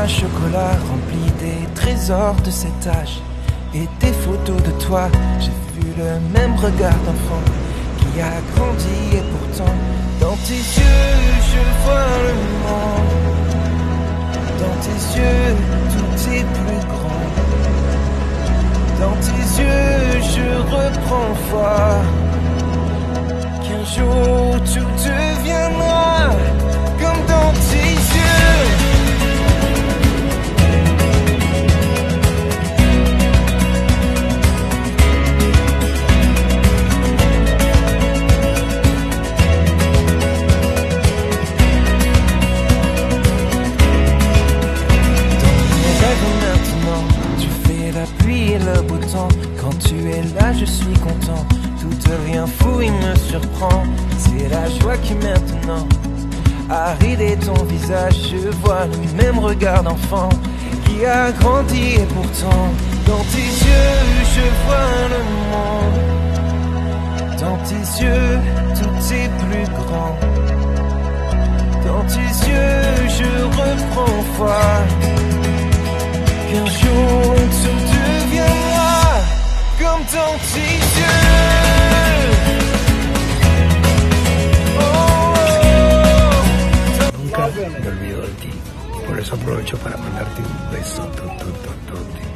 à chocolat rempli des trésors de cet âge. Et des photos de toi, j'ai vu le même regard d'enfant qui a grandi et pourtant dans tes yeux je vois le monde. Dans tes yeux tout est plus grand. Dans tes yeux je reprends foi qu'un jour tout deviendra comme dans tes yeux. Et le beau temps, quand tu es là je suis content. Tout devient fou, il me surprend. C'est la joie qui maintenant a ridé ton visage. Je vois le même regard d'enfant qui a grandi et pourtant dans tes yeux je vois le monde. Dans tes yeux tout est plus grand. Dans tes yeux je reprends foi qu'un jour tout deviendra comme dans tes yeux. Nunca me olvido de ti, por eso aprovecho para mandarte un beso.